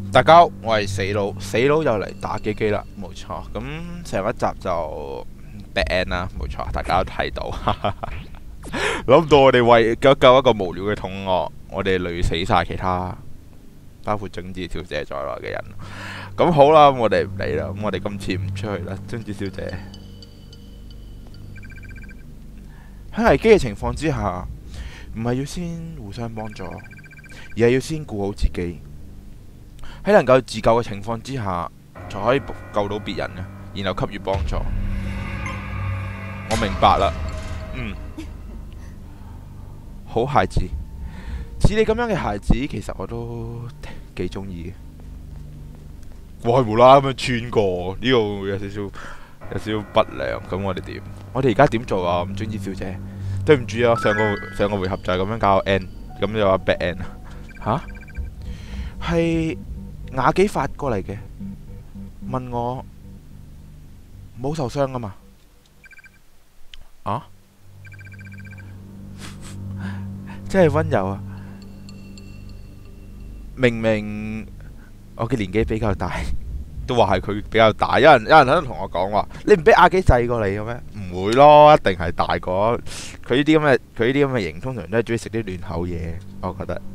大家好，我係死佬又嚟打機機啦，冇錯。咁上一集就 bad end 啦，冇錯，大家都睇到。諗唔到我哋為救一個無聊嘅同學，我哋累死晒其他，包括貞子小姐在內嘅人。咁好啦，我哋唔理啦，咁我哋今次唔出去啦，貞子小姐。喺危機嘅情況之下，唔係要先互相幫助，而係要先顧好自己。喺能夠自救嘅情況之下，才可以救到別人嘅，然後給予幫助。我明白啦，好孩子，似你咁樣嘅孩子，其實我都幾中意嘅。我係無啦啦咁樣穿過呢度，有少少不良。咁我哋點？我哋而家點做啊？咁貞子小姐，對唔住啊，上個回合就係咁樣教我 N， 咁就話 bad N 吓？係雅幾發過嚟嘅，問我冇受傷啊嘛？啊？真係溫柔啊！明明我嘅年紀比較大，都話係佢比較大。有人喺度同我講話，你唔俾雅幾制過你嘅咩？唔會咯，一定係大過佢呢啲咁嘅型，通常都係中意食啲嫩口嘢。我覺得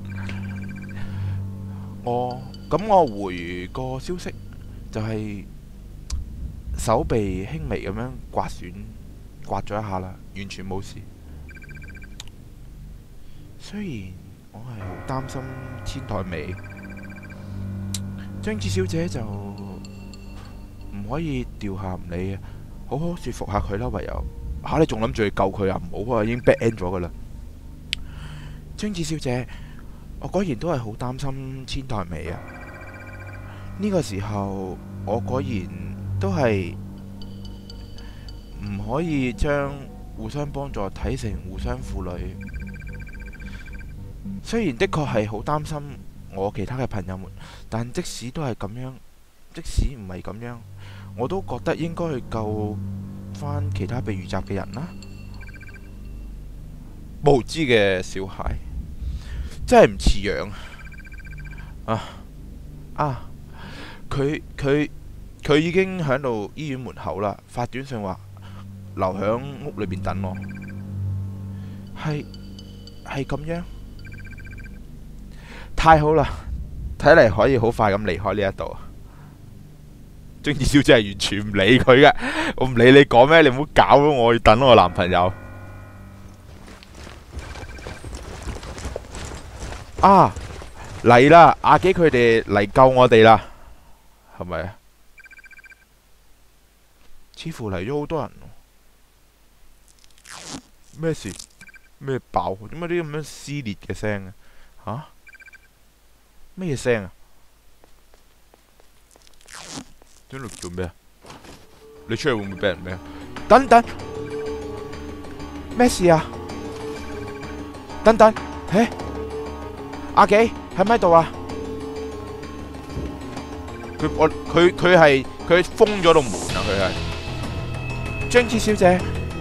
咁我回個消息就係手臂輕微咁樣刮咗一下啦，完全冇事。雖然我係好擔心千代美，貞子小姐就唔可以掉下唔理嘅，好好說服下佢啦。唯有你仲諗住去救佢啊？唔好啊，已經 bad end 咗噶啦。貞子小姐，我果然都係好擔心千代美啊！呢個時候，我果然都係唔可以將互相幫助睇成互相負累。雖然的確係好擔心我其他嘅朋友們，但即使都係咁樣，即使唔係咁樣，我都覺得應該去救返其他被遇襲嘅人啦。無知嘅小孩，真係唔似樣啊！佢已經喺度醫院門口啦，發短信話留響屋裏邊等我。係咁樣，太好啦！睇嚟可以好快咁離開呢一度。貞子小姐係完全唔理佢嘅，我唔理你講咩，你唔好搞到我要等我男朋友。嚟啦！雅幾佢哋嚟救我哋啦，係咪啊？似乎嚟咗好多人。咩事？咩爆？點解啲咁樣撕裂嘅聲啊？咩聲啊？喺度做咩啊？你出去會唔會俾人咩啊？等，咩事啊？等，雅幾喺咪度啊？佢封咗道門啊！佢係貞子小姐，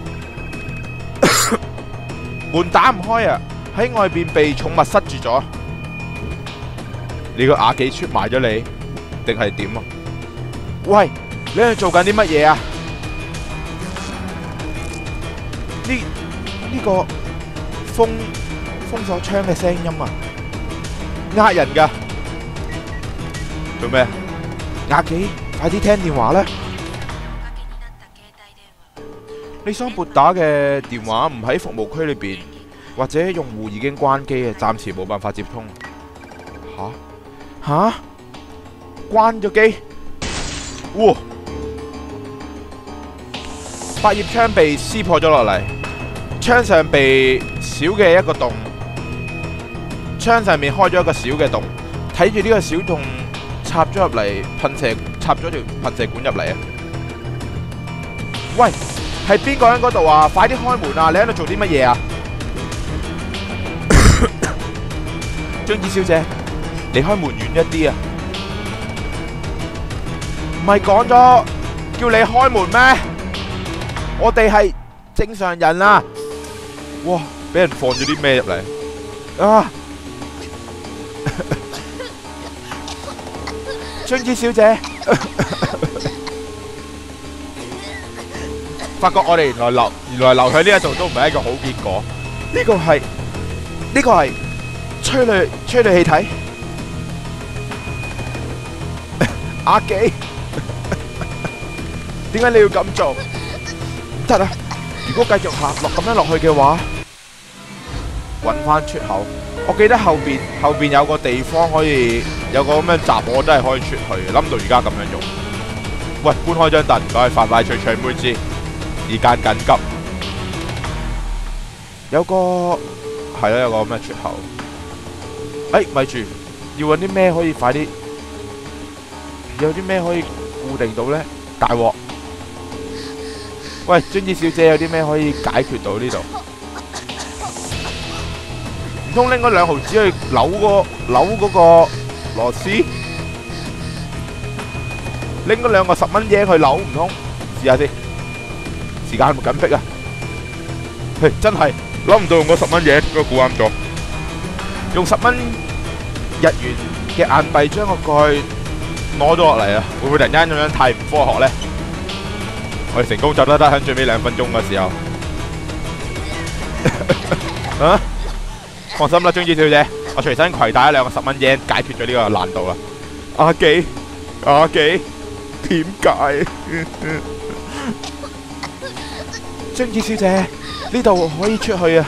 門打唔開啊！喺外邊被寵物塞住咗。你個雅幾出賣咗你，定係點啊？喂，你喺度做緊啲乜嘢啊？呢個封鎖窗嘅聲音啊，呃人噶。做咩？雅幾，快啲聽電話啦！你想撥打嘅電話唔喺服務區裏邊，或者用戶已經關機嘅，暫時冇辦法接通。吓？關咗機？哇！百葉窗被撕破咗落嚟，窗上被小嘅一個洞，窗上面開咗一個小嘅洞，睇住呢個小洞插咗入嚟，插咗條噴射管入嚟啊！喂，係邊個喺嗰度啊？快啲開門啊！你喺度做啲乜嘢啊？貞子小姐，離開門遠一啲啊！唔係講咗叫你開門咩？我哋係正常人啊！哇！俾人放咗啲咩入嚟啊？ 張子小姐，發覺我哋原來留喺呢一度都唔係一個好結果。呢個係催淚氣體。阿紀，點解你要咁做？唔得啊！如果繼續咁樣落去嘅話，搵翻出口。我記得後邊有個地方可以有個咁樣閘，我都係可以出去。諗到而家咁樣用。喂，搬開張凳，唔該，快脆妹子，時間緊急。有個咁嘅出口。咪住，要搵啲咩可以快啲？有啲咩可以固定到呢？大鑊！喂，張子小姐，有啲咩可以解決到呢度？唔通拎嗰2毫紙去扭嗰個螺絲？拎嗰2個10蚊嘢去扭唔通？試下先。時間係咪緊迫啊？真係諗唔到用嗰10蚊嘢，都估啱咗。用10蚊日元嘅硬幣將個蓋攞咗落嚟啊！會唔會突然間咁樣太唔科學呢？我哋成功走得喺最尾2分鐘嘅時候。啊！放心啦，張子小姐，我隨身攜帶2個10蚊嘢，解決咗呢個難度啦。阿紀，點解？張子小姐，呢度可以出去啊！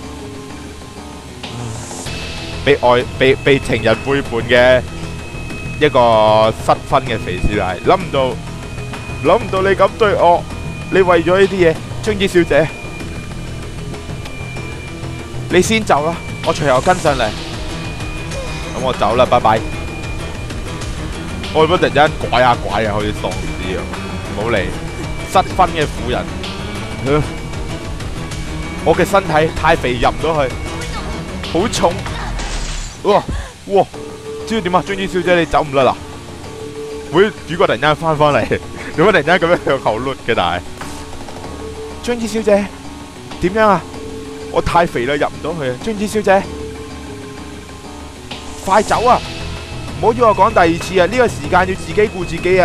被情人背叛嘅一個失婚嘅肥師奶，諗唔到你咁對我，你為咗呢啲嘢，張子小姐，你先走啦，我隨後跟上嚟。咁我走啦，拜拜。我唔好突然間拐下，好似喪屍啊！唔好嚟，失婚嘅婦人。我嘅身體太肥，入唔到去，好重。哇！知道點啊？張子小姐，你走唔甩啦？會主角突然間翻嚟，點解突然間咁樣向後碌嘅？但係張子小姐點樣啊？我太肥啦，入唔到去啊！張子小姐，快走啊！唔好要我講第2次啊！呢個時間要自己顧自己啊！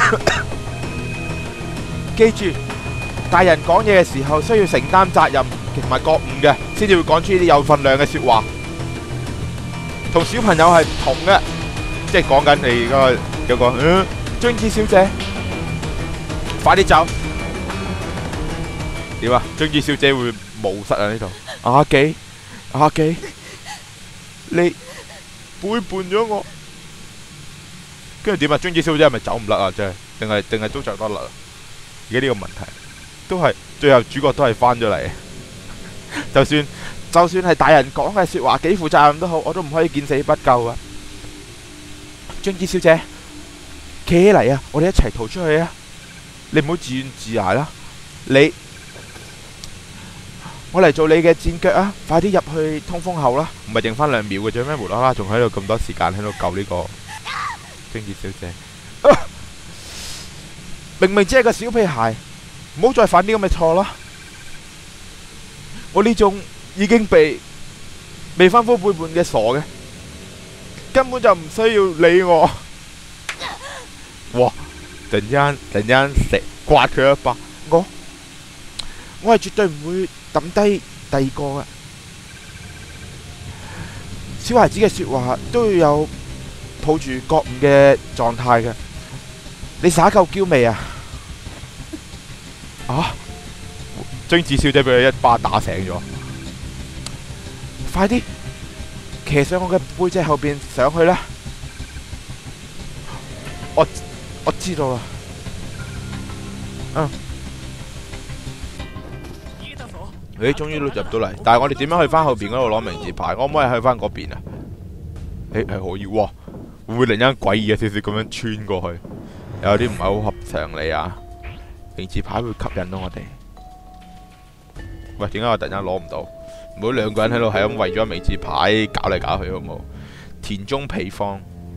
記住，大人講嘢嘅時候需要承擔責任同埋覺悟嘅，先至會講出呢啲有份量嘅說話。同小朋友係唔同嘅，即係講緊你嗰個張子小姐，快啲走！點啊？張子小姐會冒失啊呢度？阿紀，你背叛咗我，跟住點啊？張子小姐係咪走唔甩啊？即係定係都走得甩？而家呢個問題都係最後主角都係翻咗嚟，就算係大人講嘅說話幾負責任都好，我都唔可以見死不救啊！張子小姐，企起嚟啊！我哋一齊逃出去啊！你唔好自怨自艾啦！我嚟做你嘅戰腳啊！快啲入去通風口啦！唔係剩翻2秒嘅啫咩？無啦啦仲喺度咁多時間喺度救呢個張子小姐，明明只係個小屁孩，唔好再犯啲咁嘅錯啦！我呢種已經被未婚夫背叛嘅傻嘅，根本就唔需要理我。哇！突然間刮佢一巴，我係絕對唔會抌低第2個嘅。小孩子嘅說話都要有抱住覺悟嘅狀態嘅。你耍夠嬌未啊？張子小姐俾佢一巴打醒咗。快啲騎上我嘅背脊後邊上去啦！我知道啦。終於都入到嚟，但係我哋點樣去翻後邊嗰度攞名字牌？我可唔可以去翻嗰邊啊？係可以喎。會唔會突然間詭異嘅少少咁樣穿過去？有啲唔係好合常理啊！名字牌會吸引到我哋。喂，點解我突然間攞唔到？唔好2個人喺度係咁為咗名字牌搞嚟搞去，好唔好？田中被方。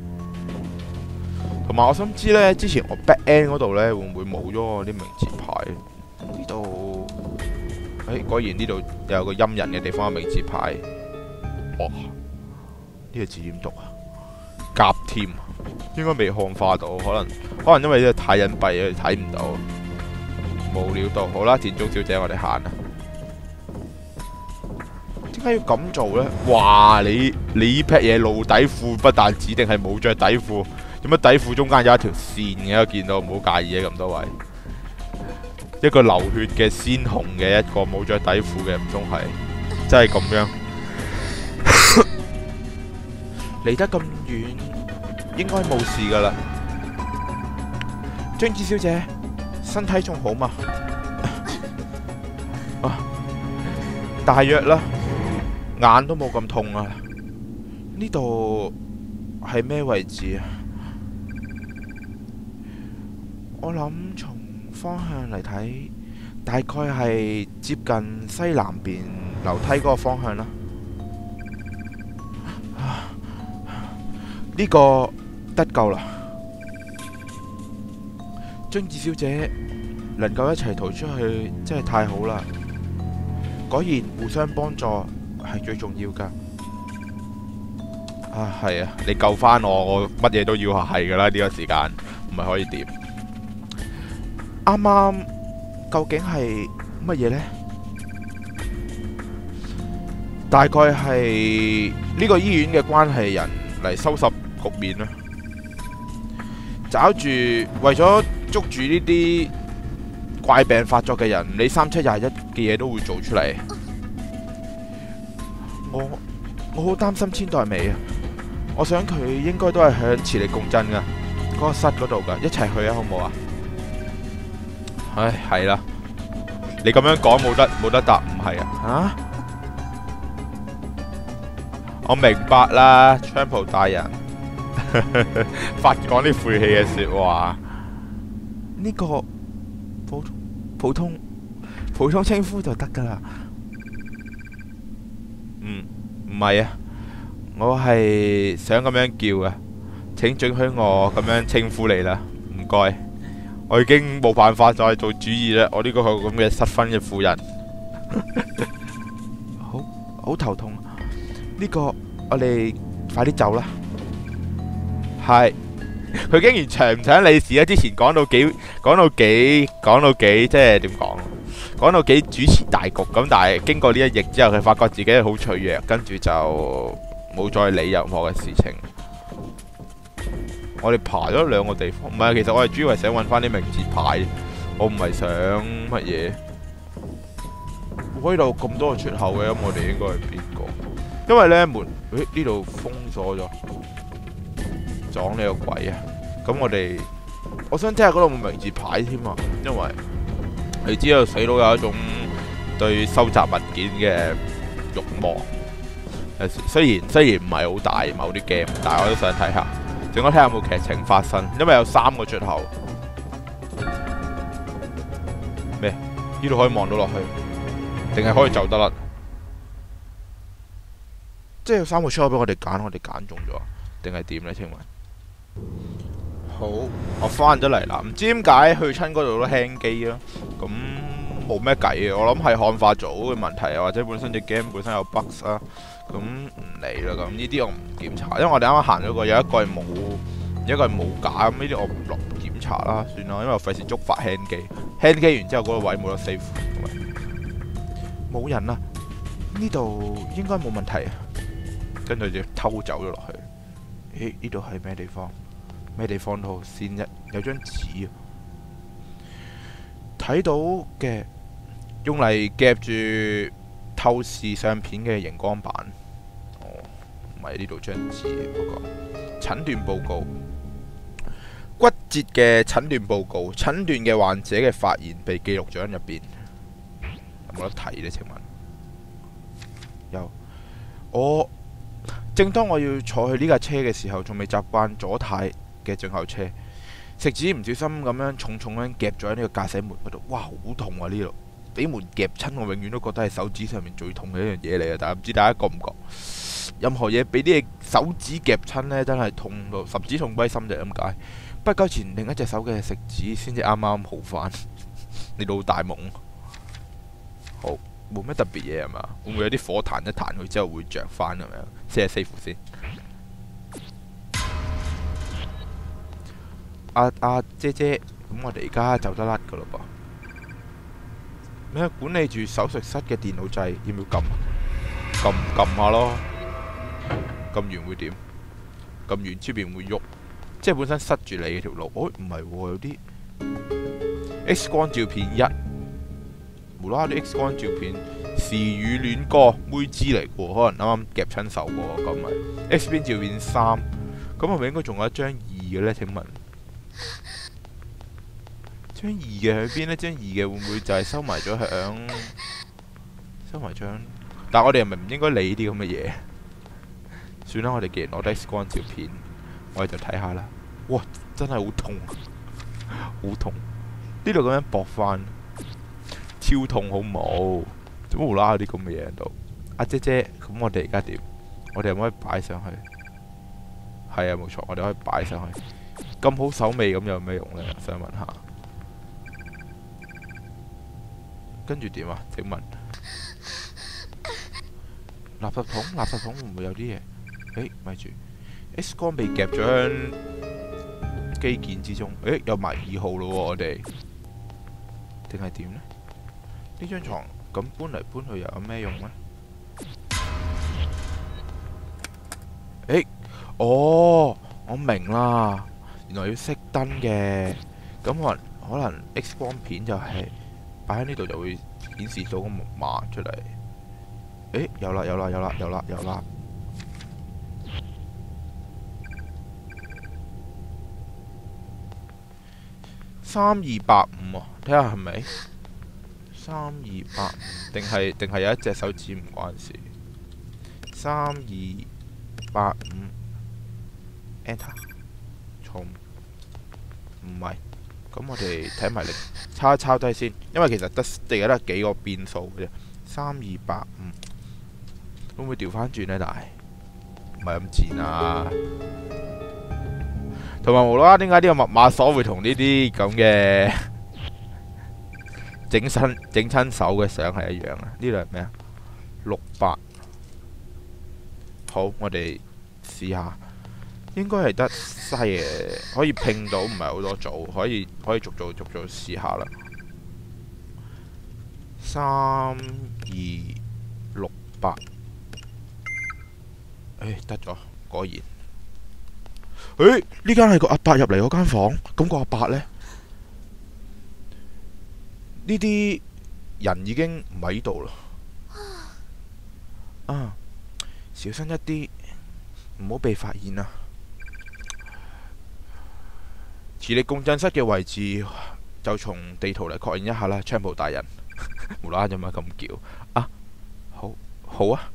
同埋我想知呢，之前我 back end 嗰度呢，會唔會冇咗我啲名字牌？呢度，果然呢度有個陰人嘅地方嘅名字牌。哇！呢個字點讀啊？甲添。 應該未漢化到，可能因為呢個太隱蔽，睇唔到，冇料到。好啦，田中小姐，我哋行啦。點解要咁做呢？哇！你呢匹嘢露底褲不但止，定係冇着底褲？點解底褲中間有一條線嘅？我見到，唔好介意啊，咁多位。一個流血嘅鮮紅嘅一個冇着底褲嘅，唔通係真係咁樣？離得咁遠，應該冇事噶啦。張子小姐，身體仲好嘛？大約啦，眼都冇咁痛啊。呢度係咩位置啊？我諗從方向嚟睇，大概係接近西南邊樓梯嗰個方向啦。呢個得救啦！張子小姐能夠一齊逃出去，真係太好啦！果然互相幫助係最重要噶。係啊，你救翻我乜嘢都要係噶啦，呢個時間唔係可以點？啱啱究竟係乜嘢呢？大概係呢個醫院嘅關係人嚟收拾局面啦，找住為咗捉住呢啲怪病發作嘅人，你3721嘅嘢都會做出嚟。我好擔心千代美啊！我想佢應該都係響磁力共振噶，嗰個室嗰度噶，一齊去啊，好唔好啊？唉，係啦，你咁樣講冇得答，唔係啊？我明白啦，槍浦大人。發講啲晦氣嘅說話，呢個普通稱呼就得噶啦。唔係啊，我係想咁樣叫啊，請准許我咁樣稱呼你啦，唔該。我已經冇辦法再做主意啦，我呢個咁嘅失婚嘅婦人，好頭痛。呢個我哋快啲走啦。係，佢竟然長唔長理事啊！之前講到幾，即係點講？講到幾主持大局咁，但係經過呢一役之後，佢發覺自己係好脆弱，跟住就冇再理任何嘅事情。我哋爬咗2個地方，唔係，其實我係主要係想揾翻啲名字牌，我唔係想乜嘢。呢度咁多個出口嘅，咁我哋應該係邊個？因為呢門，呢度封鎖咗。撞你個鬼啊！咁我想睇下嗰度冇名字牌添啊，因為你知道死佬有一種對收集文件嘅慾望。雖然唔係好大某啲 game，但係我都想睇下，整我睇下有冇劇情發生。因為有3個出口。咩？呢度可以望到落去，定係可以走得甩？即係有3個出口俾我哋揀，我哋揀中咗，定係點呢？請問？好，我翻咗嚟啦，唔知點解去親嗰度都輕機啦，咁冇咩計嘅，我諗係漢化組嘅問題啊，或者本身隻 game 本身有 bugs 啊，咁唔理啦，咁呢啲我唔檢查，因為我哋啱啱行咗個，有一個係冇架，咁呢啲我唔落檢查啦，算啦，因為我費事觸發輕機完之後嗰個位冇得 save， 冇人啊，呢度應該冇問題啊，跟住就偷走咗落去，呢度係咩地方？咩地方都好，先有張紙啊，睇到嘅用嚟夾住透視相片嘅熒光板。哦，唔係呢度張紙嗰個診斷報告，骨折嘅診斷報告，診斷嘅患者嘅發現被記錄咗喺入邊。有冇得睇呢？請問有。正當我要坐去呢架車嘅時候，仲未習慣左軚嘅進口車，食指唔小心咁樣重重咁夾咗喺呢個駕駛門嗰度，哇，好痛啊！呢度俾門夾親，我永遠都覺得係手指上面最痛嘅一樣嘢嚟嘅，但係唔知大家覺唔覺？任何嘢俾啲手指夾親呢，真係痛到十指痛歸心就係咁解。不久前另一隻手嘅食指先至啱啱好返，你都好大懵。好。冇咩特別嘢係嘛？會唔會有啲火彈一彈佢之後會着翻咁樣？先係 save 先。 阿姐姐，咁我哋而家走得甩噶咯噃。咩管理住手術室嘅電腦掣，要唔要撳下咯？撳完會點？撳完出邊會喐，即係本身塞住你嘅條路。哦，唔係喎，有啲 X 光照片1，無啦啦啲 X 光照片，時雨戀歌妹之嚟喎，可能啱啱夾親手喎咁咪。X 邊照片3，咁係咪應該仲有一張2嘅呢？請問張2嘅喺邊呢？張2嘅會唔會就係收埋咗收埋張？但係我哋係咪唔應該理啲咁嘅嘢？算啦，我哋既然攞低 X 光照片，我哋就睇下啦。哇，真係好痛，好痛！呢度咁樣駁翻，超痛好冇？做乜無啦啦啲咁嘅嘢喺度？阿姐姐，咁我哋而家點？我哋可唔可以擺上去？係啊，冇錯，我哋可以擺上去。咁好手尾咁有咩用呢？想問下。跟住點啊？請問垃圾桶會唔會有啲嘢？誒，咪住 ，X 光被夾咗喺機件之中。誒，有埋2號咯喎，我哋定係點呢？呢張床咁搬嚟搬去又有咩用呢？誒，哦，我明啦，原來要熄燈嘅。咁可能 X 光片就係擺喺呢度就會顯示到個木馬出嚟。誒，有啦！3285喎，睇下係咪3285？定係有一隻手指唔關事。3285 Enter 錯唔係，咁我哋睇埋抄低先，因為其實得幾個變數嘅啫。3285會唔會調翻轉呢？但係唔係咁賤啊！同埋無啦啦，點解呢個密碼鎖會同呢啲咁嘅整親手嘅相係一樣啊？呢度係咩啊？68。好，我哋試下，應該係得西嘅，可以拼到，唔係好多組，可以逐組試下啦。3268，得咗，果然。呢間係個阿伯入嚟嗰間房，咁個阿伯呢？呢啲人已經唔喺呢度啦。小心一啲，唔好被發現啊！磁力共振室嘅位置就從地圖嚟確認一下啦，槍部大人。無啦啦做乜咁叫啊？好啊！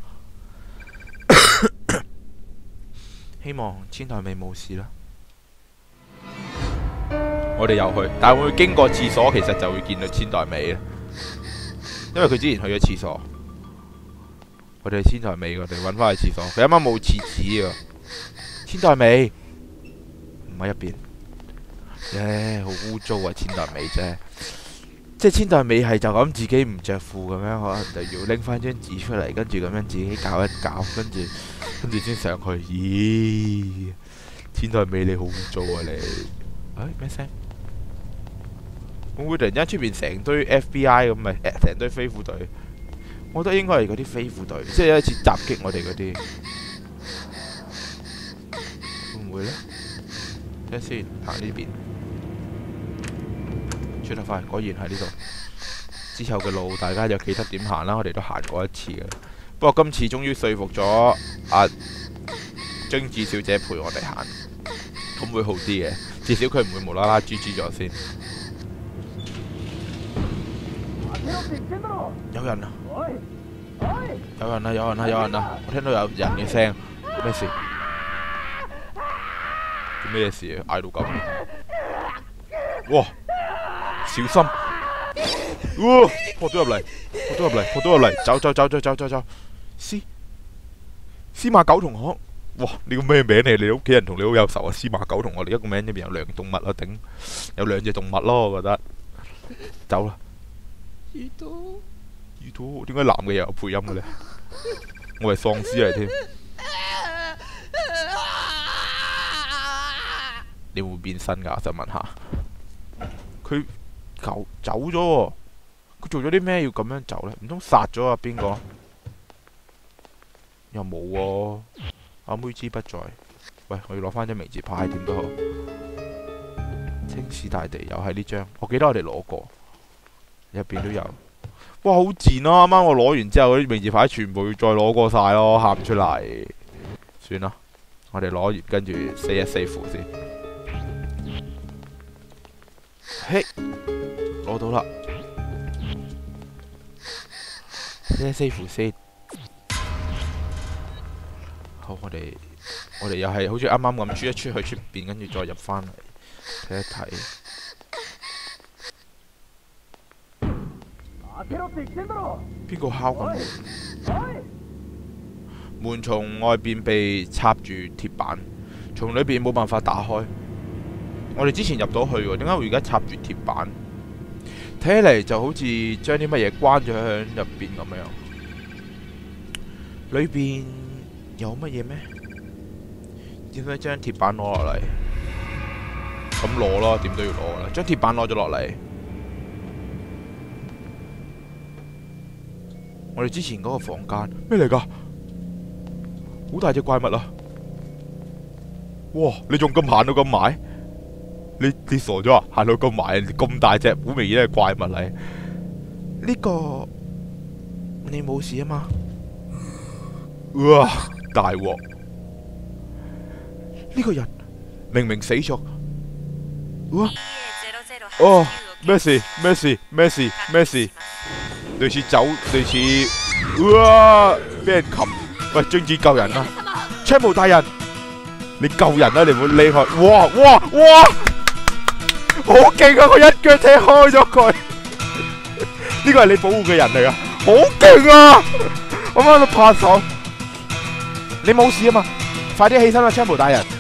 希望千代美冇事啦。我哋又去，但係會經過廁所，其實就會見到千代美啦。因為佢之前去咗廁所，我哋去千代美，我哋揾翻去廁所。佢啱啱冇廁紙啊！千代美唔喺入邊，好污糟啊！千代美啫，即係千代美係就咁自己唔着褲咁樣，可能就要拎翻張紙出嚟，跟住咁樣自己搞一搞，跟住先上去。咦，千代美你好污糟啊你！咩聲？會唔會突然間出邊成堆 FBI 咁咪成堆飛虎隊？我覺得應該係嗰啲飛虎隊，即係有一次襲擊我哋嗰啲。會唔會呢？睇下先，行呢邊。出得快，果然喺呢度。之後嘅路大家就記得點行啦，我哋都行過一次嘅。不過今次終於說服咗阿貞子小姐陪我哋行，咁會好啲嘅。至少佢唔會無啦啦豬咗先。有人啊！有人啊！我聽到有人嘅聲，咩事？做咩事啊？嗌到咁！哇！小心！哇！撲咗入嚟！走！司馬狗同學，哇！你個咩名嚟？你屋企人同你好有仇啊！司馬狗同我哋一個名入邊有兩動物啊，頂！有兩隻動物咯，我覺得。走啦！耳朵，點解男嘅又有配音嘅咧？我係喪屍嚟添。 你會變身㗎？我想問下。佢走咗喎，佢做咗啲咩要咁樣走呢？唔通殺咗啊？邊個？又冇喎，阿妹之不在。喂，我要攞翻張名字牌，點都好。青史大地又係呢張，我記得我哋攞過，入邊都有。哇，好賤咯！啱啱我攞完之後，嗰啲名字牌全部要再攞過晒咯，喊唔出嚟。算啦，我哋攞完跟住save 先。嘿，攞到啦，save 先。好，我哋又係好似啱啱咁出一出去出邊，跟住再入翻嚟睇一睇。邊個敲緊門？門從外邊被插住鐵板，從裏邊冇辦法打開。我哋之前入到去喎，點解會而家插住鐵板？睇起嚟就好似將啲乜嘢關咗喺入邊咁樣。裏邊有乜嘢咩？點解將鐵板攞落嚟？咁攞咯，點都要攞啦。將鐵板攞咗落嚟。我哋之前嗰個房間咩嚟㗎？好大隻怪物啊！哇！你仲咁行到咁埋？你傻咗啊？行到咁埋，咁大隻，好明顯係怪物嚟。呢個你冇事啊嘛？哇！大鑊！呢個人明明死咗。哇！哦，咩事？咩事？咩事？咩事？類似走，類似，哇！俾人擒，喂，張子救人啊！槍無大人，你救人啊！你唔好理佢。哇哇哇！好勁啊！佢一腳踢開咗佢。呢個係你保護嘅人嚟噶，好勁啊！我喺度拍手。你冇事啊嘛？快啲起身啦，槍無大人。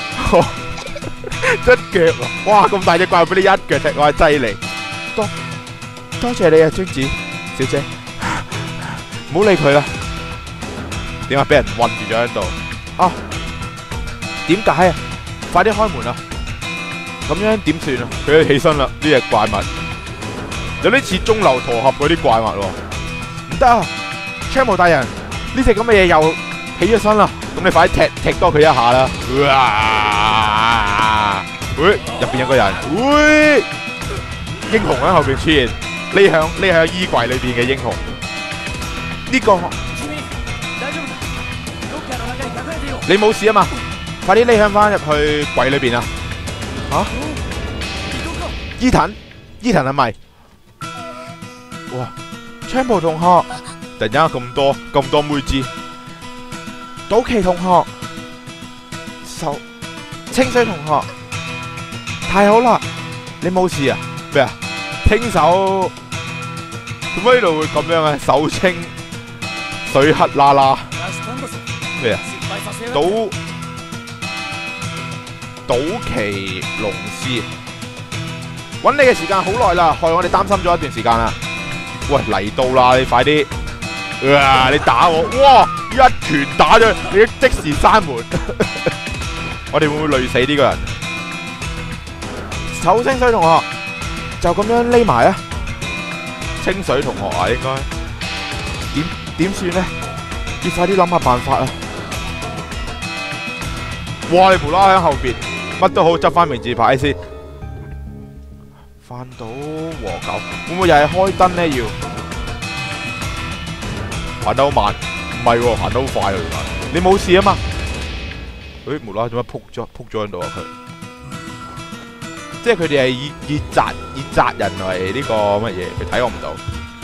一腳啊！哇！咁大隻怪物俾你一腳踢，我係犀利。多謝你啊，張子。小姐，唔好理佢啦。點解俾人困住咗喺度？啊，點解啊？快啲開門啊！咁樣點算啊？佢都起身啦，呢隻怪物有啲似鐘樓駝俠嗰啲怪物喎。唔得啊！槍無大人，呢隻咁嘅嘢又起咗身啦。咁你快啲踢多佢一下啦！喂，入邊有個人，喂，英雄喺後邊出現。匿響衣櫃裏邊嘅英雄，呢個你冇事啊嘛？快啲匿響翻入去櫃裏邊啊！吓？伊藤係咪？哇！槍步同學，突然間咁多妹子，島崎同學，清水同學，太好啦！你冇事啊？咩啊？清手。點解呢度會咁樣啊？手清水黑啦啦咩啊？島崎龍司，揾你嘅時間好耐啦，害我哋擔心咗一段時間啦。喂，嚟到啦，你快啲！你打我，哇！一拳打咗，你即時閂門。我哋會唔會累死呢個人？手清水同學就咁樣匿埋啊！清水同學啊，應該點算呢？要快啲諗下辦法啊！哇！你無啦啦喺後邊，乜都好，執翻名字牌先。翻到和狗，會唔會又係開燈呢？要行得好慢，唔係喎，行得好快啊！原來你冇事啊嘛？誒，無啦啦做乜撲咗喺度啊？佢即係佢哋係以責人為呢個乜嘢？佢睇我唔到。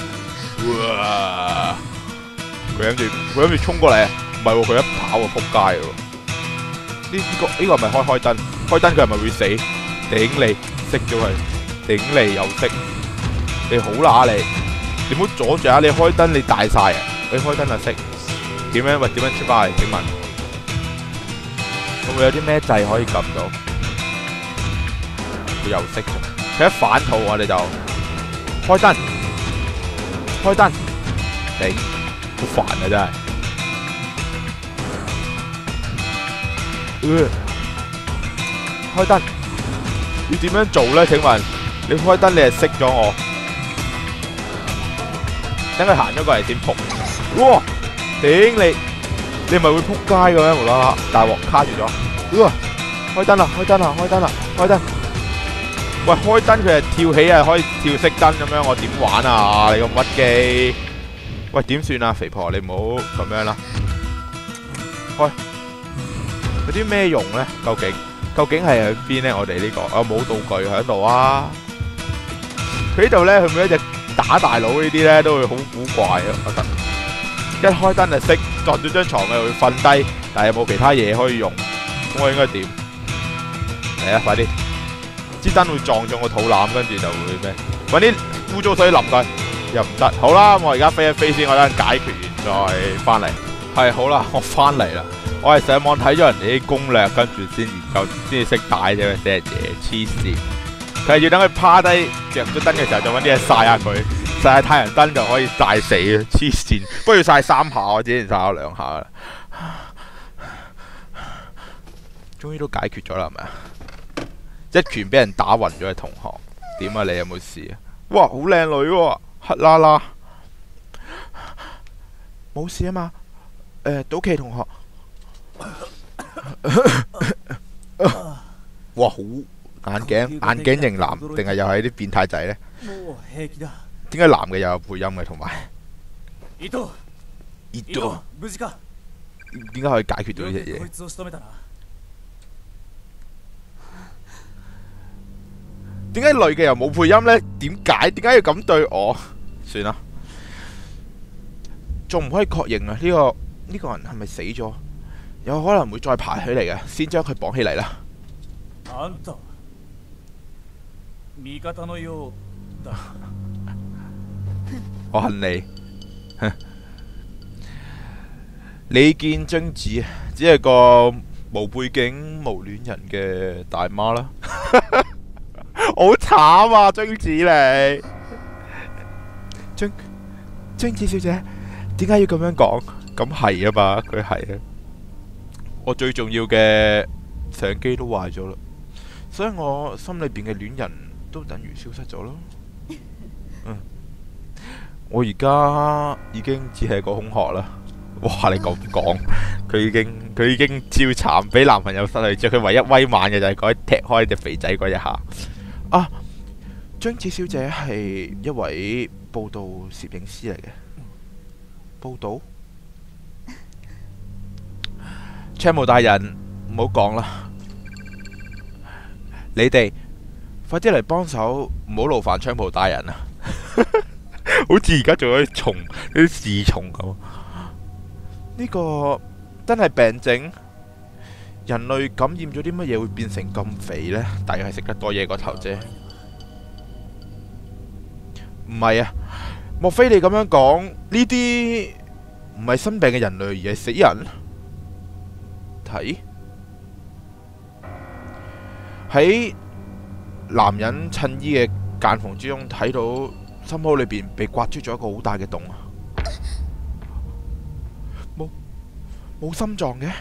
哇！佢諗住衝過嚟啊！唔係喎，佢一跑就撲街喎。呢個係咪開燈？開燈佢係咪會死？頂你，熄咗佢！頂你又熄！你好乸你！你唔好阻住啊！你開燈你大晒啊！你開燈就熄。點樣？喂，點樣出翻嚟？請問會唔會有啲咩掣可以撳到？佢又熄咗。佢一反肚我哋就開燈，頂，好煩啊真係。開燈， 要點樣做呢？請問你開燈，你係熄咗我，等佢行咗過嚟先撲。哇！頂你咪會撲街嘅咩？無啦啦大鑊卡住咗。哇！開燈啦！開燈啦！開燈啦！開燈！喂，開燈佢係跳起啊，可以跳熄燈咁樣，我點玩啊？你咁屈機？喂，點算啊？肥婆，你唔好咁樣啦。開有啲咩用呢？究竟係喺邊呢？我哋呢個冇道具喺度啊！佢呢度呢，佢每一隻打大佬呢啲呢，都會好古怪啊！我覺得一開燈就熄，撞咗張床咪會瞓低，但係有冇其他嘢可以用？咁我應該點？嚟啊！快啲！支燈會撞中個肚腩，跟住就會咩？揾啲污糟水淋佢，又唔得。好啦，我而家飛一飛先，我等解決完再翻嚟。係好啦，我翻嚟啦。我係上網睇咗人哋啲攻略，跟住先研究，先至識帶啫，死人嘢黐線。佢係要等佢趴低着咗燈嘅時候，就揾啲嘢曬下佢，曬下太陽燈就可以曬死啊！黐線，不過要曬3下，我之前曬咗2下啦。終於都解決咗啦，係咪啊？一拳俾人打暈咗嘅同學，點啊？你有冇事啊？哇，好靚女喎，黑啦啦，冇事啊嘛？賭棋同學，哇，好眼鏡型男，定係又係啲變態仔呢？點解男嘅又有配音嘅？同埋，點解可以解決到呢隻嘢？點解女嘅又冇配音呢？點解要咁對我？算啦，仲唔可以確認啊？呢個人係咪死咗？有可能會再爬起嚟嘅，先將佢綁起嚟啦。我恨你，你見貞子只係個無背景無戀人嘅大媽啦。好慘啊，貞子你，貞子小姐，點解要咁樣講？咁係啊嘛，佢係啊。我最重要嘅相機都壞咗啦，所以我心裏邊嘅戀人都等於消失咗咯。我而家已經只係個空殼啦。哇！你咁講，佢已經照慘，俾男朋友失去咗。佢唯一威猛嘅就係嗰踢開隻肥仔嗰一下。啊，張子小姐係一位報道攝影師嚟嘅。報道？槍務大人，唔好講啦，你哋快啲嚟幫手，唔好勞煩槍務大人啊！好似而家做咗啲蟲，啲侍從咁。呢個真係病症？人類感染咗啲乜嘢會變成咁肥呢？大約係食得多嘢個頭啫。唔係啊，莫非你咁樣講呢啲唔係生病嘅人類，而係死人？睇喺男人襯衣嘅間縫之中，睇到心口裏邊被刮出咗一個好大嘅洞啊！冇心臟嘅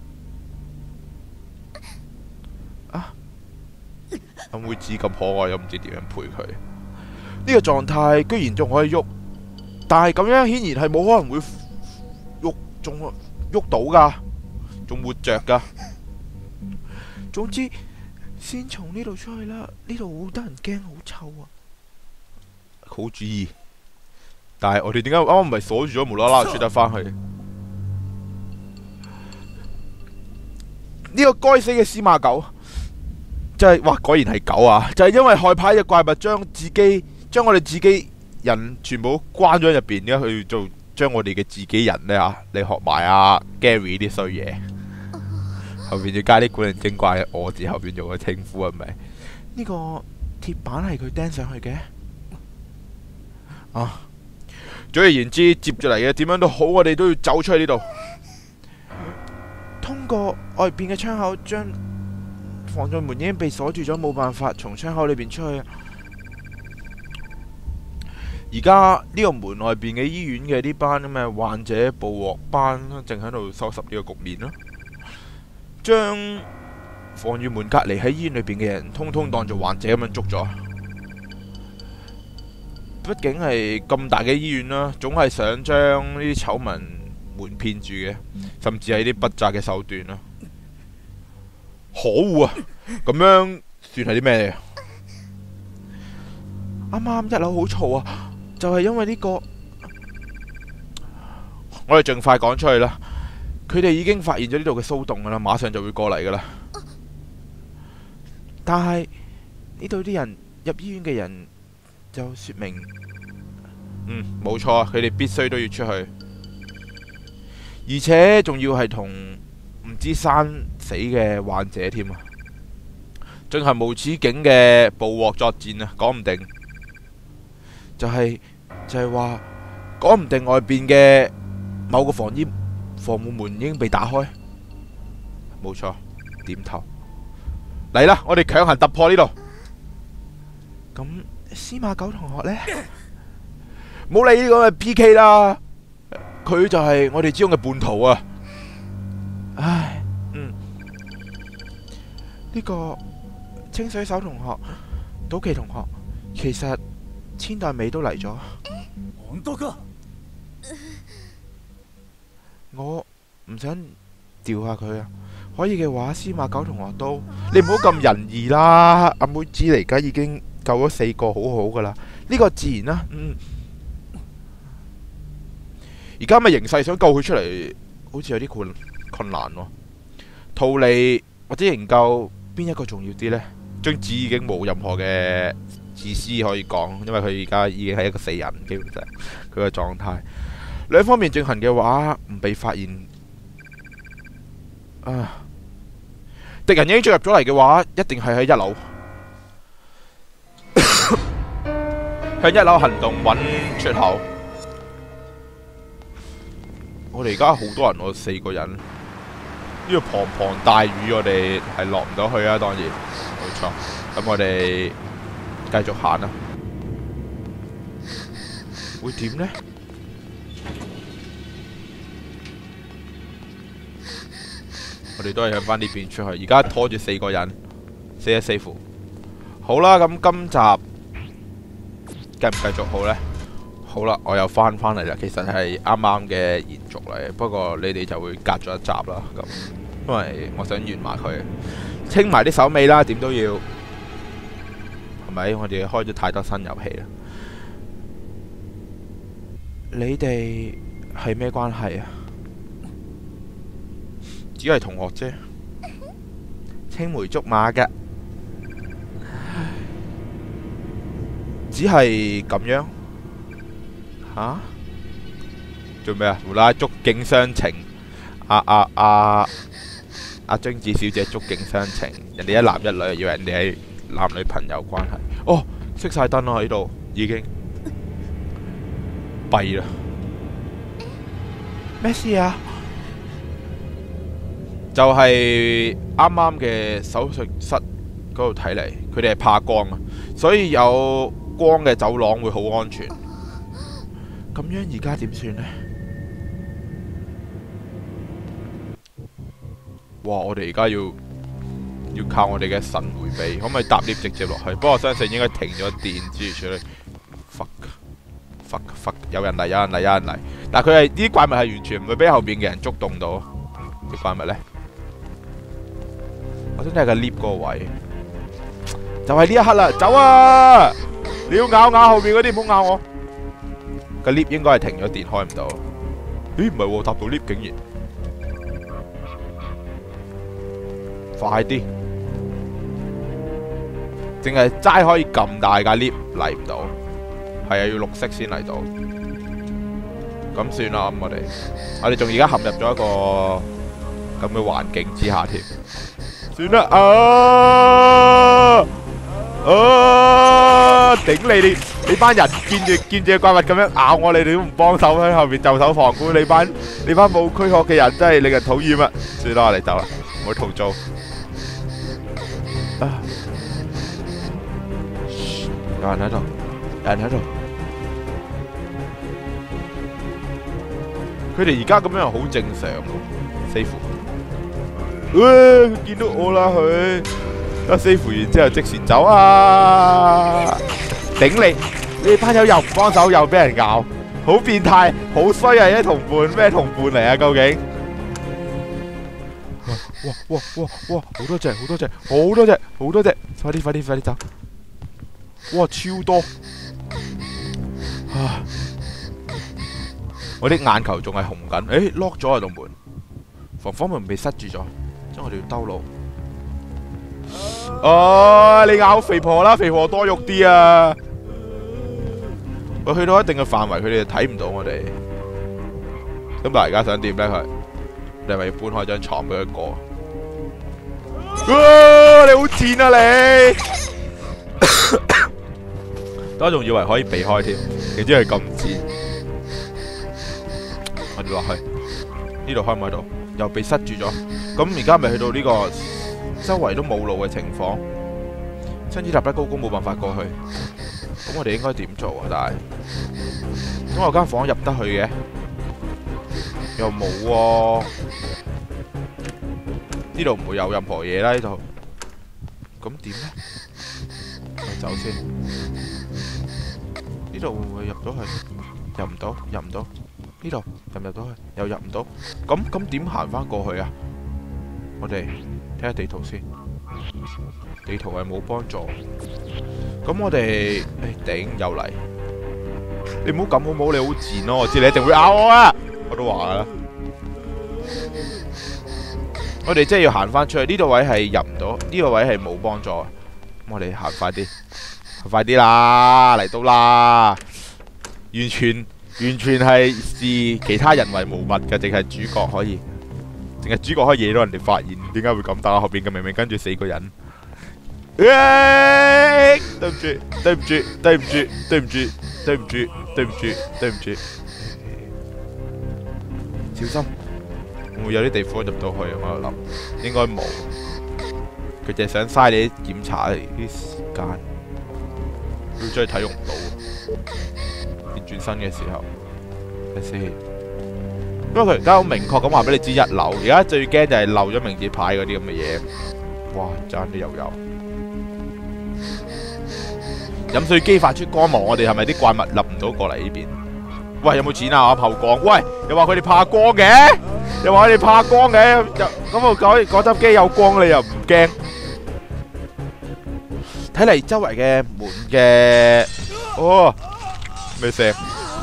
啊！阿妹子咁可愛，又唔知點樣陪佢。呢個狀態居然仲可以喐，但係咁樣顯然係冇可能會喐，仲喐到噶，仲活着噶。總之，先從呢度出去啦。呢度好得人驚，好臭啊！好主意，但係我哋點解啱啱唔係鎖住咗，無啦啦出得翻去？呢個該死嘅司馬狗，就係哇，果然係狗啊！就係因為害怕隻怪物將我哋自己人全部關咗入邊，而家去做將我哋嘅自己人呢啊！你學埋阿 Gary 啲衰嘢，後邊要加啲古靈精怪嘅我字後邊做個稱呼係咪？呢個鐵板係佢釘上去嘅啊！總而言之，接住嚟嘅點樣都好，我哋都要走出去呢度。通過外邊嘅窗口，將防盜門已經被鎖住咗，冇辦法從窗口裏邊出去。而家呢個門外邊嘅醫院嘅呢班咁嘅患者捕獲班，正喺度收拾呢個局面咯。將防禦門隔離喺醫院裏邊嘅人，通通當做患者咁樣捉咗。畢竟係咁大嘅醫院啦，總係想將呢啲醜聞瞞騙住嘅，甚至係啲不擇嘅手段啦。可惡啊！咁樣算係啲咩嚟？啱啱一樓好嘈啊，就係因為呢個，我哋盡快趕出去啦。佢哋已經發現咗呢度嘅騷動噶啦，馬上就會過嚟噶啦。但係呢度啲人入醫院嘅人就說明，冇錯，佢哋必須都要出去，而且仲要係同唔知生死嘅患者添啊，進行無止境嘅捕獲作戰啊，講唔定就係話，講唔定外邊嘅某個防護門已經被打開，冇錯，點頭嚟啦，我哋強行突破呢度。咁司馬九同學呢？冇理呢個 PK 啦，佢就係我哋之中嘅叛徒啊！唉，呢個清水手同學、島崎同學，其實千代美都嚟咗。我唔想調下佢啊！可以嘅話，司馬九同學都，你唔好咁仁義啦！阿妹子嚟緊已經救咗4個，好好噶啦。呢個自然啦，而家咪形勢想救佢出嚟，好似有啲困難喎。逃離或者營救邊一個重要啲呢？張紙已經冇任何嘅自私可以講，因為佢而家已經係一個死人，基本上佢嘅狀態。兩方面進行嘅話，唔被發現啊！敵人已經進入咗嚟嘅話，一定係喺1樓，向1樓行動揾出口。我哋而家好多人，我4個人。呢個滂滂大雨，我哋係落唔到去啊！當然，冇錯。咁我哋繼續行啦。會點呢？我哋都係向翻呢邊出去。而家拖住4個人，4一4符。好啦，咁今集繼唔繼續好呢？好啦，我又翻嚟啦。其實係啱啱嘅延續嚟，不過你哋就會隔咗一集啦。咁因為我想完埋佢，清埋啲手尾啦，點都要係咪？我哋開咗太多新遊戲啦。你哋係咩關係啊？只係同學啫，青梅竹馬㗎，只係咁樣吓？做咩啊？無啦啦觸景傷情，阿張智小姐觸景傷情，人哋一男一女，以為人哋係男女朋友關係。哦，熄晒燈啦喺度，已經弊啦。咩事啊？就係啱啱嘅手術室嗰度睇嚟，佢哋係怕光啊，所以有光嘅走廊會好安全。咁樣而家點算呢？哇！我哋而家要靠我哋嘅神迴避，可唔可以搭 lift 直接落去？不過我相信應該停咗電之餘出嚟。fuck， 有人嚟！但係佢係呢啲怪物係完全唔會俾後邊嘅人觸動到。啲怪物呢？我真係個 lift 嗰個位，就係呢一刻啦！走啊！你要咬後邊嗰啲，唔好咬我。個 lift 應該係停咗電，開唔到。咦？唔係喎，搭到 lift 竟然。快啲！淨係齋可以撳大架 lift 嚟唔到，係啊，要綠色先嚟到。咁算啦，咁我哋仲而家陷入咗一個咁嘅環境之下添。算啦，頂你班人見住怪物咁樣咬我，你哋都唔幫手喺後邊袖手旁觀，你班冇軀殼嘅人真係令人討厭啊！算啦，我哋走啦，唔好逃租。有人喺度，佢哋而家咁樣好正常喎，似乎佢見到我啦佢，一 save 完之後即時走啊！頂你！你班友又唔幫手，又俾人咬，好變態，好衰啊！啲同伴咩同伴嚟啊？究竟？哇！好多隻，快啲走！哇，超多！啊！我啲眼球仲係紅緊，誒 lock 咗啊道門，防火門被塞住咗，即係我哋要兜路。哦，你咬肥婆啦，肥婆多肉啲啊！我去到一定嘅範圍，佢哋就睇唔到我哋。咁但係而家想點咧？佢你係咪要搬開張床俾佢過？你好賤啊你！我仲以為可以避開添，點知係咁賤。我哋落去呢度開唔開到？又被塞住咗。咁而家咪去到呢個周圍都冇路嘅情況，親子搭得高高冇辦法過去。咁我哋應該點做啊？但係咁我間房入得去嘅，又冇喎。呢度唔會有任何嘢啦，呢度。咁點咧？我走先。呢度會唔會入到去？入唔到。呢度入唔入到去？又入唔到。咁點行翻過去啊？我哋睇下地圖先。地圖係冇幫助。咁我哋頂又嚟。你唔好咁好唔好？你好賤咯！我知你一定會咬我啊！我都話啦。我哋真係要行翻出去，呢個位係入唔到，呢個位係冇幫助。咁我哋行快啲，快啲啦，嚟到啦！完全係視其他人為無物嘅，淨係主角可以惹到人哋發現。點解會咁打？後邊嘅明明跟住4個人。對唔住，小心。會唔會有啲地方入到去？我喺度諗，應該冇。佢淨係想嘥你啲檢查啲時間，佢真係睇用唔到。你轉身嘅時候，睇先。因為佢而家好明確咁話俾你知1樓，而家最驚就係漏咗名字牌嗰啲咁嘅嘢。哇！爭啲又有。飲水機發出光芒，我哋係咪啲怪物立唔到過嚟呢邊？喂，有冇錢啊？我後光。喂，又話佢哋怕光嘅。咁我嗰執機有光，你又唔驚？睇嚟周圍嘅門嘅，咩聲？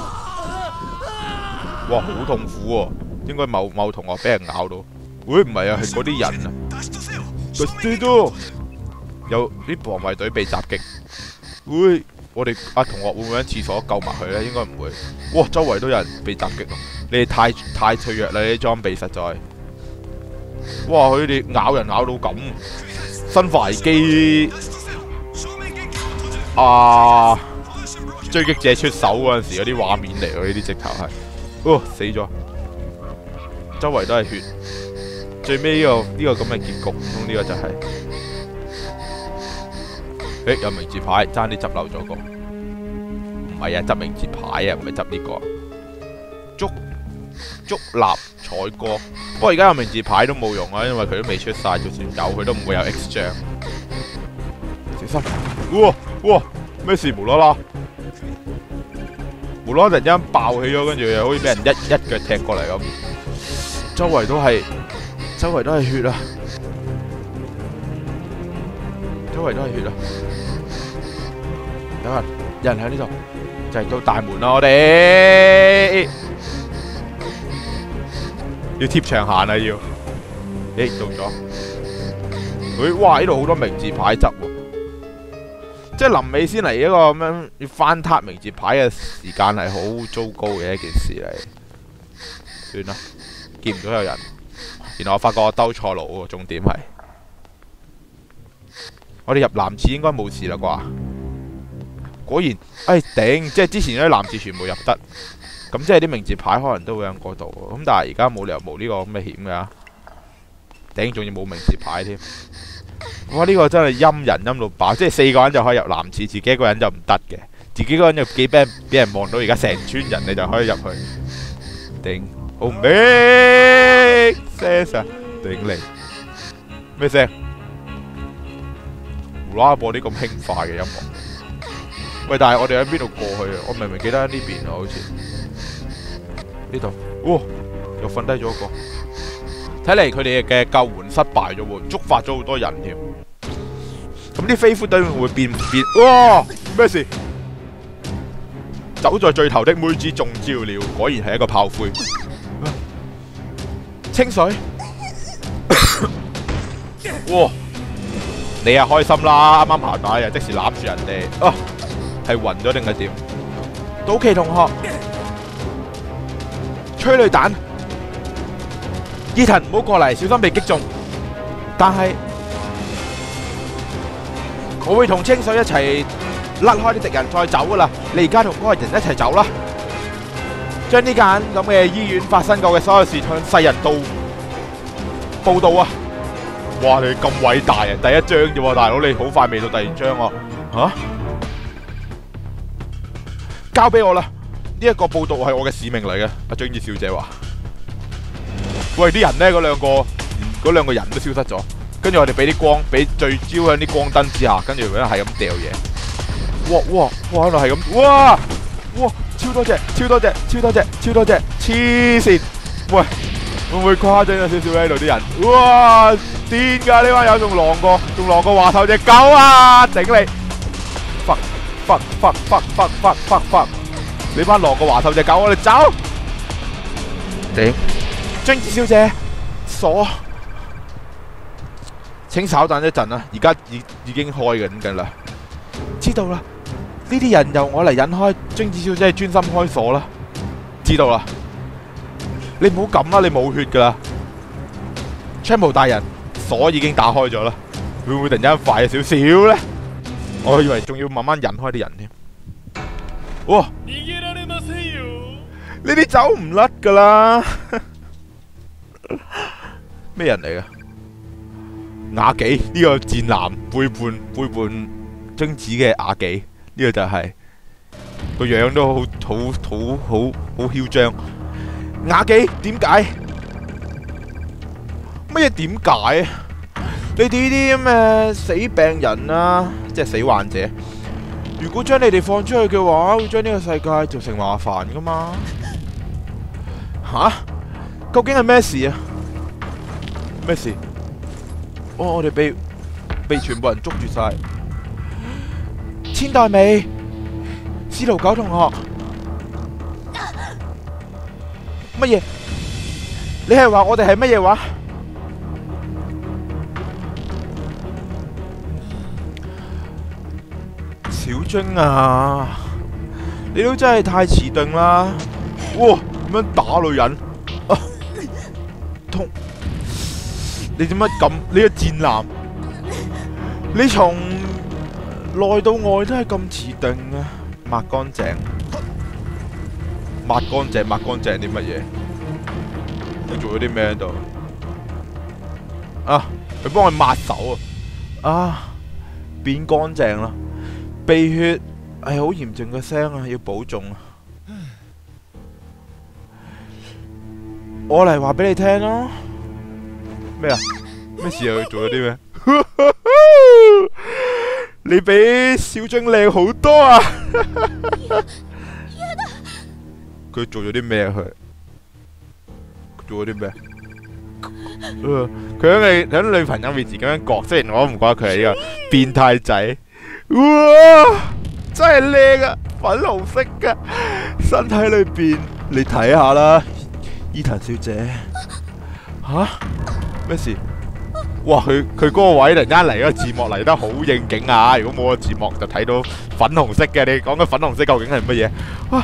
哇，好痛苦喎！應該某同學俾人咬到。喂，唔係啊，係嗰啲人啊。有啲防衛隊被襲擊。喂，我哋同學會唔會喺廁所救埋佢咧？應該唔會。哇，周圍都有人被襲擊。你哋太脆弱啦！你啲裝備實在，哇！佢哋咬人咬到咁，生化危機啊！追擊者出手嗰陣時嗰啲畫面嚟喎，呢啲直頭係，死咗，周圍都係血，最尾呢個咁嘅結局，呢個就係，有名字牌，爭啲執漏咗個，唔係啊，執名字牌啊，唔係執呢個。竹立彩歌，不過而家有名字牌都冇用啊，因為佢都未出晒，就算有佢都唔會有 X 張。小心！哇！咩事無啦啦？無啦啦突然間爆起咗，跟住又好似俾人一腳踢過嚟咁。周圍都係血啊！有人喺呢度，就係到大門啦！我哋。要貼牆行啊！要，到咗。哇！呢度好多名字牌執喎，即係臨尾先嚟一個咁樣要翻撻名字牌嘅時間係好糟糕嘅一件事嚟。算啦，見唔到有人。然後我發覺我兜錯路喎，重點係我哋入男廁應該冇事啦啩？果然，頂！即係之前嗰啲男廁全部入得。咁即係啲名字牌可能都會喺嗰度，咁但係而家冇理由冇呢個咁嘅險㗎，頂仲要冇名字牌添。哇！呢個真係陰人陰到爆，即係4個人就可以入男廁，自己一個人就唔得嘅，自己一個人就幾俾人望到，而家成村人你就可以入去。頂，好唔 make sense啊！頂你， 咩聲？胡啦播啲咁輕快嘅音樂。喂，但係我哋喺邊度過去啊？我明明記得喺呢邊啊，好似呢度。哇！又瞓低咗一個。睇嚟佢哋嘅救援失敗咗喎，觸發咗好多人添。咁啲飛虎隊會變？哇！咩事？走在最頭的妹子中招了，果然係一個炮灰。清水。哇！你啊開心啦，啱啱爬大啊，即時攬住人哋。啊，係暈咗定係點？島崎同學，催淚彈。伊藤唔好過嚟，小心被擊中。但係我會同清水一齊甩開啲敵人再走噶啦。你而家同嗰個人一齊走啦，將呢間咁嘅醫院發生過嘅所有事向世人報道啊！哇！你咁偉大啊！第一章啫喎，大佬，你好快未到第二章喎。嚇？交俾我啦！呢一個報道係我嘅使命嚟嘅。阿張怡小姐話。喂，啲人咧，嗰兩個人都消失咗，跟住我哋俾啲光，俾聚焦喺啲光燈之下，跟住咧係咁掉嘢。哇！喺度係咁，哇！超多隻，黐線！喂，會唔會誇張咗少少喺度啲人？哇！癲㗎呢班友，仲狼過華頭隻狗啊！整你！fuck！你班狼過華頭隻狗，我哋走！頂！張子小姐，請稍等一陣啦，而家已經開緊啦。知道啦，呢啲人由我嚟引開，張子小姐專心開鎖啦。知道啦，你唔好咁啦，你冇血噶啦。槍毛大人，鎖已經打開咗啦，會唔會突然間快少少咧？我以為仲要慢慢引開啲人添。哇！呢啲走唔甩噶啦。咩人嚟噶？雅紀呢個賤男背叛貞子嘅雅紀，呢個就係個樣都好囂張。雅紀點解？乜嘢點解？你哋呢啲咁嘅死病人啊，即係死患者，如果將你哋放出去嘅話，會將呢個世界造成麻煩噶嘛？吓？究竟係咩事啊？咩事？我哋被全部人捉住晒。千代美、司徒九同學，乜嘢？你係話我哋係乜嘢話？小晶啊，你都真係太遲鈍啦！哇，咁樣打女人啊，痛！你點解咁？你個賤男，你從內到外都係咁遲鈍啊！抹乾淨啲乜嘢？你做咗啲咩喺度？啊！佢幫我抹手啊！啊！變乾淨啦！鼻血係好嚴重嘅聲啊，要保重啊！我嚟話俾你聽咯。咩啊？咩事啊？佢做咗啲咩？你比小精靚好多啊！佢做咗啲咩啊？佢做咗啲咩？佢喺女朋友面前咁樣講，雖然我都唔覺得佢係呢個變態仔。哇！真係靚啊，粉紅色噶身體裏邊，你睇下啦，伊藤小姐。吓？咩事？哇！佢嗰個位突然間嚟個字幕嚟得好應景啊！如果冇個字幕就睇到粉紅色嘅。你講嘅粉紅色究竟係乜嘢？啊！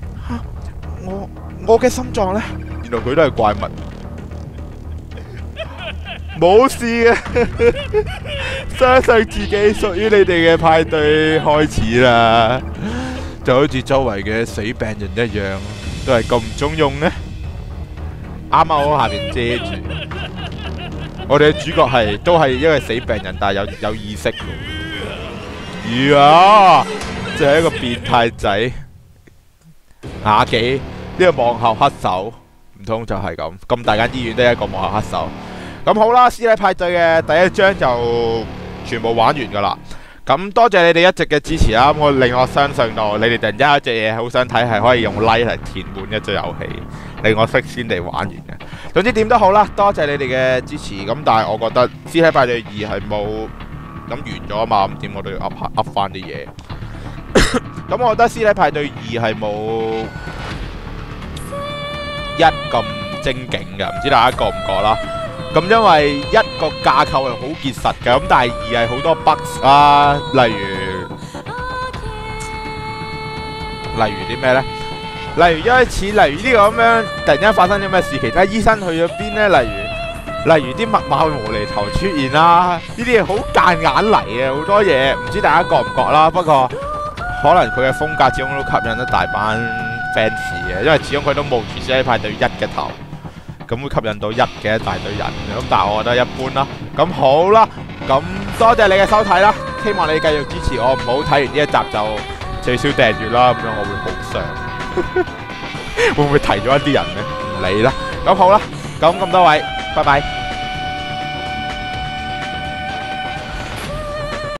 我嘅心臟咧，原來佢都係怪物。冇事嘅，相信自己屬於你哋嘅派對開始啦，就好似周圍嘅死病人一樣，都係咁唔中用呢。啱啱我下面遮住，我哋嘅主角都係因為死病人，但係有意識嘅。呀，就係一個變態仔，雅紀呢個幕後黑手，唔通就係咁？咁大間醫院都係一個幕後黑手。 咁好啦，屍體派對嘅第一章就全部玩完噶啦。咁多謝你哋一直嘅支持啦，我令我相信到你哋突然之間有一隻嘢好想睇，係可以用 like 嚟填滿一隻遊戲，令我識先嚟玩完嘅。總之點都好啦，多謝你哋嘅支持。咁但係我覺得屍體派對2係冇咁完咗啊嘛，咁點我都要噏翻啲嘢。咁我覺得屍體派對2係冇1咁精警嘅，唔知大家覺唔覺啦？咁因為1個架構係好結實嘅，咁但係2係好多 bugs 啊，例如啲咩呢？例如一開始，例如呢個咁樣，突然間發生咗咩事？其他醫生去咗邊呢？例如啲密碼無厘頭出現啦，呢啲嘢好間眼嚟嘅，好多嘢唔知大家覺唔覺啦？不過可能佢嘅風格始終都吸引一大班 fans 嘅，因為始終佢都冒住屍體派對1嘅頭。咁會吸引到1嘅一大堆人，咁但係我覺得一般啦。咁好啦，咁多謝你嘅收睇啦，希望你繼續支持我，唔好睇完呢一集就最少訂閱啦，咁樣我會好傷。會唔會提咗一啲人呢？唔理啦。咁好啦，咁多位，拜拜。